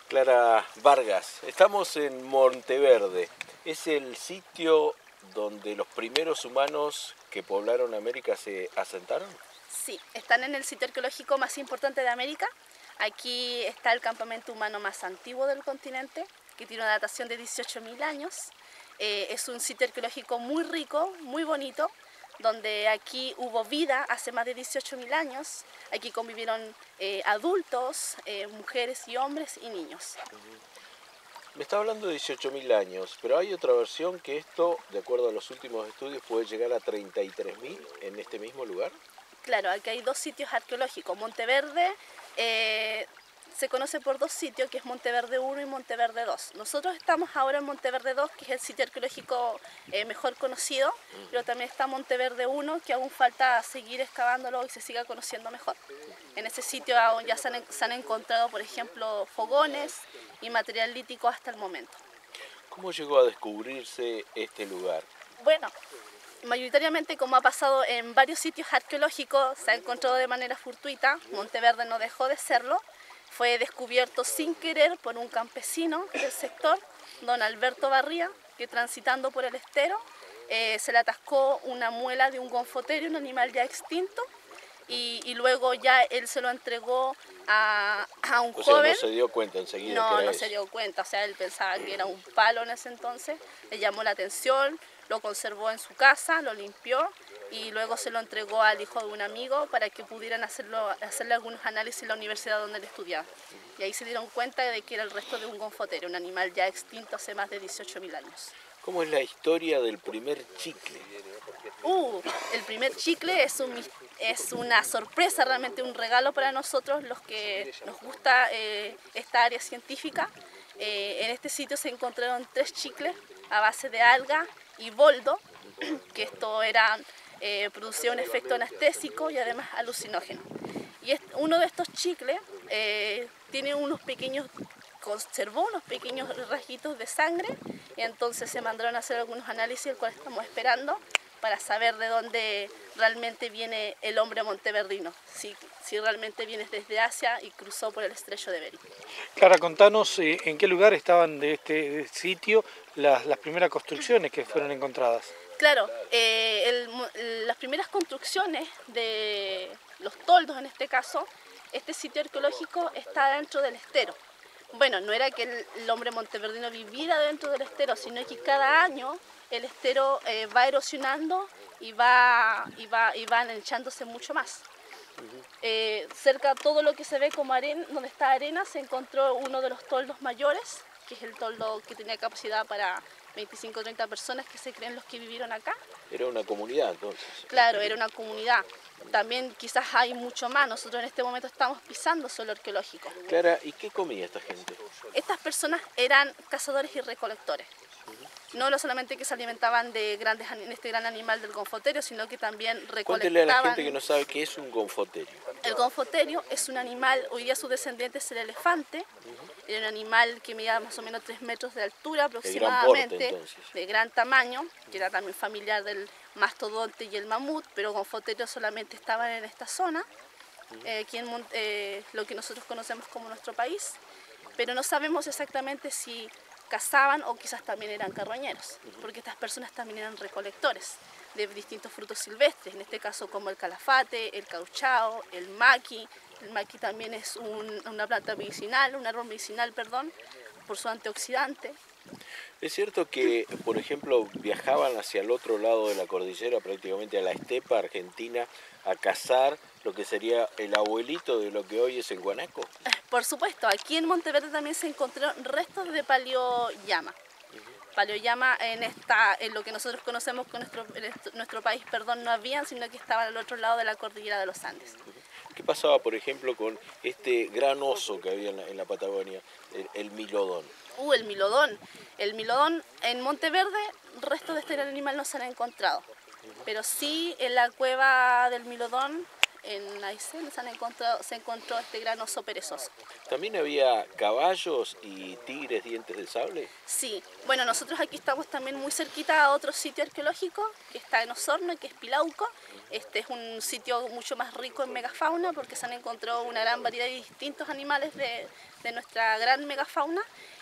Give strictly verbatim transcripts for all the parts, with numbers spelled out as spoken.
Clara Vargas, estamos en Monteverde. Es el sitio donde los primeros humanos que poblaron América se asentaron. Sí, están en el sitio arqueológico más importante de América. Aquí está el campamento humano más antiguo del continente, que tiene una datación de dieciocho mil años. Eh, es un sitio arqueológico muy rico, muy bonito, donde aquí hubo vida hace más de dieciocho mil años. Aquí convivieron eh, adultos, eh, mujeres y hombres y niños. Me está hablando de dieciocho mil años, pero hay otra versión que esto, de acuerdo a los últimos estudios, puede llegar a treinta y tres mil en este mismo lugar. Claro, aquí hay dos sitios arqueológicos. Monteverde eh, se conoce por dos sitios, que es Monteverde uno y Monteverde dos. Nosotros estamos ahora en Monteverde dos, que es el sitio arqueológico eh, mejor conocido, uh-huh. Pero también está Monteverde uno, que aún falta seguir excavándolo y se siga conociendo mejor. En ese sitio aún ya se han, se han encontrado, por ejemplo, fogones y material lítico hasta el momento. ¿Cómo llegó a descubrirse este lugar? Bueno, mayoritariamente, como ha pasado en varios sitios arqueológicos, se ha encontrado de manera fortuita. Monteverde no dejó de serlo. Fue descubierto sin querer por un campesino del sector, don Alberto Barría, que transitando por el estero eh, se le atascó una muela de un gonfoterio, un animal ya extinto, y, y luego ya él se lo entregó a, a un o joven. Sea, no se dio cuenta enseguida. No, que era no eso. se dio cuenta, o sea, él pensaba que era un palo en ese entonces, le llamó la atención, lo conservó en su casa, lo limpió y luego se lo entregó al hijo de un amigo para que pudieran hacerlo, hacerle algunos análisis en la universidad donde él estudiaba. Y ahí se dieron cuenta de que era el resto de un gonfoterio, un animal ya extinto hace más de dieciocho mil años. ¿Cómo es la historia del primer chicle? Uh, el primer chicle es, un, es una sorpresa, realmente un regalo para nosotros, los que nos gusta eh, esta área científica. Eh, en este sitio se encontraron tres chicles a base de alga y boldo, que esto era, eh, producía un efecto anestésico y además alucinógeno. Y es, uno de estos chicles eh, tiene unos pequeños, conservó unos pequeños rasguitos de sangre, y entonces se mandaron a hacer algunos análisis, el cual estamos esperando, para saber de dónde realmente viene el hombre monteverdino, si, si realmente viene desde Asia y cruzó por el estrecho de Bering. Clara, contanos eh, en qué lugar estaban de este sitio las, las primeras construcciones que fueron encontradas. Claro, eh, el, las primeras construcciones de los toldos en este caso, este sitio arqueológico está dentro del estero. Bueno, no era que el, el hombre monteverdino viviera dentro del estero, sino que cada año el estero eh, va erosionando y va, y va, y van echándose mucho más. Uh-huh. eh, cerca todo lo que se ve como arena, donde está arena, se encontró uno de los toldos mayores, que es el toldo que tenía capacidad para veinticinco o treinta personas, que se creen los que vivieron acá. Era una comunidad entonces. Claro, era una comunidad. También quizás hay mucho más. Nosotros en este momento estamos pisando suelo arqueológico. Clara, ¿y qué comía esta gente? Estas personas eran cazadores y recolectores. Uh-huh. No solamente que se alimentaban de grandes, este gran animal del gonfoterio, sino que también recolectaban. Cuéntele a la gente que no sabe qué es un gonfoterio. El gonfoterio es un animal, hoy día su descendiente es el elefante. Uh-huh. Era un animal que medía más o menos tres metros de altura aproximadamente, de gran, porte, de gran tamaño, que era también familiar del mastodonte y el mamut, pero gonfoterios solamente estaban en esta zona, uh-huh. eh, aquí en eh, lo que nosotros conocemos como nuestro país, pero no sabemos exactamente si cazaban o quizás también eran carroñeros, uh-huh. porque estas personas también eran recolectores de distintos frutos silvestres, en este caso como el calafate, el cauchao, el maqui. El maqui también es un, una planta medicinal, un árbol medicinal, perdón, por su antioxidante. Es cierto que, por ejemplo, viajaban hacia el otro lado de la cordillera, prácticamente a la estepa argentina, a cazar lo que sería el abuelito de lo que hoy es el guanaco. Por supuesto, aquí en Monteverde también se encontraron restos de paleollama. Paleollama en, esta, en lo que nosotros conocemos con nuestro, nuestro país, perdón, no habían, sino que estaban al otro lado de la cordillera de los Andes. ¿Qué pasaba, por ejemplo, con este gran oso que había en la, en la Patagonia, el, el milodón? Uh, el milodón. El milodón en Monteverde, restos de este gran animal no se han encontrado. Pero sí en la cueva del milodón en Aysén se, han encontrado, se encontró este gran oso perezoso. ¿También había caballos y tigres dientes de sable? Sí, bueno, nosotros aquí estamos también muy cerquita a otro sitio arqueológico que está en Osorno, que es Pilauco. Este es un sitio mucho más rico en megafauna porque se han encontrado una gran variedad de distintos animales de, de nuestra gran megafauna.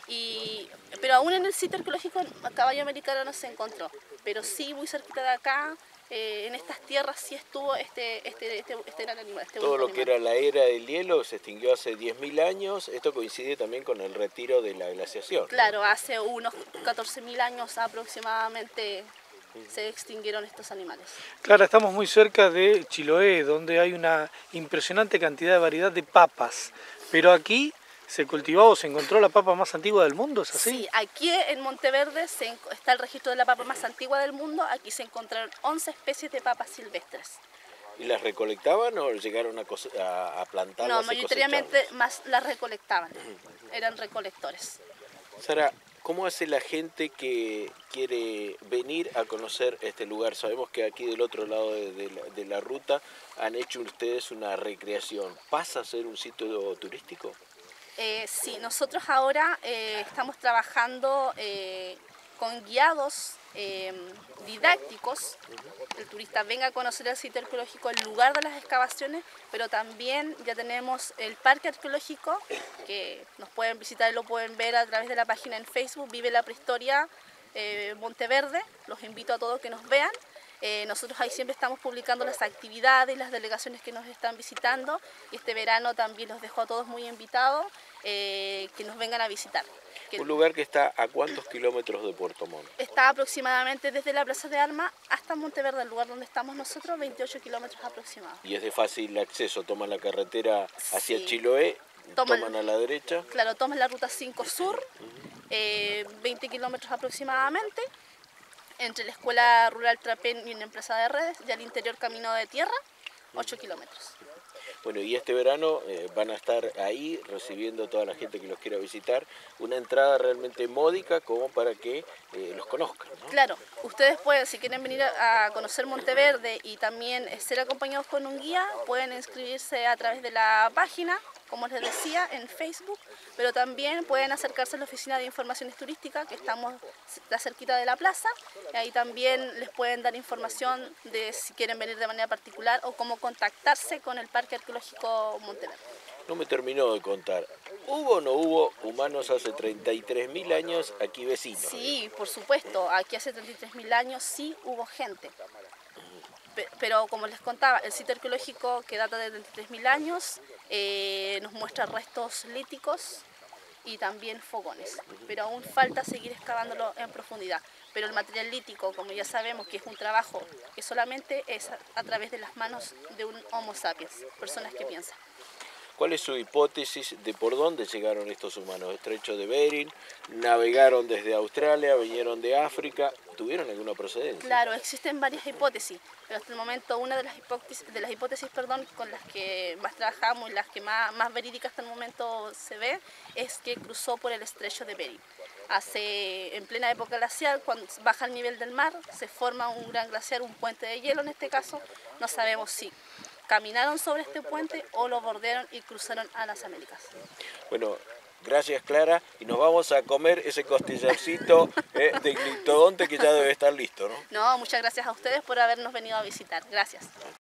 Y, pero aún en el sitio arqueológico caballo americano no se encontró, pero sí muy cerquita de acá, eh, en estas tierras sí estuvo este, este, este, este gran animal. Este Todo lo animal. que era la era del hielo se extinguió hace diez mil años, esto coincide también con el retiro de la glaciación. Claro, hace unos catorce mil años aproximadamente se extinguieron estos animales. Claro, estamos muy cerca de Chiloé, donde hay una impresionante cantidad de variedad de papas, pero aquí se cultivó o se encontró la papa más antigua del mundo, ¿es así? Sí, aquí en Monteverde se, está el registro de la papa más antigua del mundo. Aquí se encontraron once especies de papas silvestres. ¿Y las recolectaban o llegaron a, a, a plantarlas? No, mayoritariamente más las recolectaban, eran recolectores. Sara, ¿cómo hace la gente que quiere venir a conocer este lugar? Sabemos que aquí del otro lado de, de, la, de la ruta han hecho ustedes una recreación. ¿Pasa a ser un sitio turístico? Eh, sí, nosotros ahora eh, estamos trabajando eh, con guiados eh, didácticos. El turista venga a conocer el sitio arqueológico, el lugar de las excavaciones, pero también ya tenemos el parque arqueológico, que nos pueden visitar y lo pueden ver a través de la página en Facebook, Vive la Prehistoria eh, Monteverde. Los invito a todos que nos vean. Eh, nosotros ahí siempre estamos publicando las actividades y las delegaciones que nos están visitando, y este verano también los dejo a todos muy invitados eh, que nos vengan a visitar. Que ¿Un lugar que está a cuántos kilómetros de Puerto Montt? está aproximadamente desde la Plaza de Armas hasta Monteverde, el lugar donde estamos nosotros, veintiocho kilómetros aproximados. Y es de fácil acceso, toman la carretera hacia Sí. Chiloé, Toman- toman a la derecha. Claro, tomas la ruta cinco Sur, eh, veinte kilómetros aproximadamente, entre la Escuela Rural Trapén y una empresa de redes, y al interior camino de tierra, ocho kilómetros. Bueno, y este verano eh, van a estar ahí recibiendo a toda la gente que los quiera visitar, una entrada realmente módica como para que eh, los conozcan, ¿no? Claro, ustedes pueden, si quieren venir a, a conocer Monteverde y también eh, ser acompañados con un guía, pueden inscribirse a través de la página, como les decía, en Facebook, pero también pueden acercarse a la oficina de informaciones turísticas, que estamos la cerquita de la plaza, y ahí también les pueden dar información de si quieren venir de manera particular o cómo contactarse con el Parque Arqueológico Monteverde. No me terminó de contar, ¿hubo o no hubo humanos hace treinta y tres mil años aquí vecinos? Sí, por supuesto, aquí hace treinta y tres mil años sí hubo gente. Pe- Pero como les contaba, el sitio arqueológico que data de treinta y tres mil años eh, nos muestra restos líticos y también fogones, pero aún falta seguir excavándolo en profundidad. Pero el material lítico, como ya sabemos que es un trabajo que solamente es a, a través de las manos de un Homo sapiens, personas que piensan. ¿Cuál es su hipótesis de por dónde llegaron estos humanos? Estrecho de Bering, navegaron desde Australia, vinieron de África, ¿tuvieron alguna procedencia? Claro, existen varias hipótesis, pero hasta el momento una de las hipótesis, de las hipótesis perdón, con las que más trabajamos y las que más, más verídicas hasta el momento se ve, es que cruzó por el estrecho de Bering. Hace, en plena época glacial, cuando baja el nivel del mar, se forma un gran glaciar, un puente de hielo en este caso, no sabemos si caminaron sobre este puente o lo bordearon y cruzaron a las Américas. Bueno, gracias Clara, y nos vamos a comer ese costillarcito eh, de gliptodonte que ya debe estar listo, ¿no? No, muchas gracias a ustedes por habernos venido a visitar. Gracias.